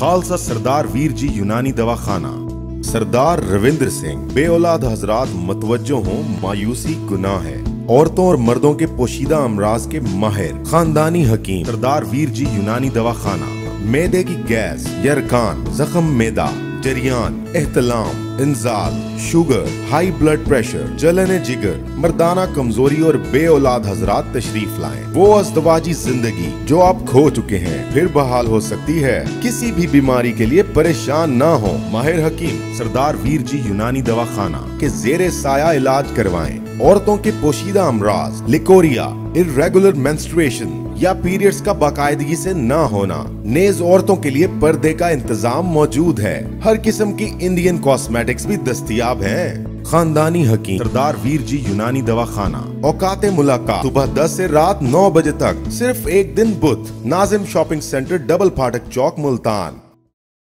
खालसा सरदार वीर जी यूनानी दवाखाना। सरदार रविंद्र सिंह बे औलाद हजरात मतवज्जो हों, मायूसी गुनाह है। औरतों और मर्दों के पोशीदा अमराज के माहिर खानदानी हकीम सरदार वीर जी यूनानी दवाखाना। मैदे की गैस, यरकान, जख्म मैदा, जरियान, एहतलाम, इंजाल, शुगर, हाई ब्लड प्रेशर, जलन जिगर, मर्दाना कमजोरी और बे औलाद हजरात तशरीफ लाएं। वो अज़दवाजी जिंदगी जो आप खो चुके हैं फिर बहाल हो सकती है। किसी भी बीमारी के लिए परेशान ना हो, माहिर हकीम सरदार वीर जी यूनानी दवाखाना के जेरे साया इलाज करवाएं। औरतों के पोशीदा अमराज, लिकोरिया, इर्रेगुलर मेंस्ट्रुएशन या पीरियड्स का बाकायदगी से ना होना, नेज औरतों के लिए पर्दे का इंतजाम मौजूद है। हर किस्म की इंडियन कॉस्मेटिक्स भी दस्तयाब हैं। खानदानी हकीम सरदार वीर जी यूनानी दवाखाना। औकात मुलाकात सुबह 10 से रात 9 बजे तक। सिर्फ एक दिन बुध। नाजिम शॉपिंग सेंटर, डबल फाटक चौक, मुल्तान।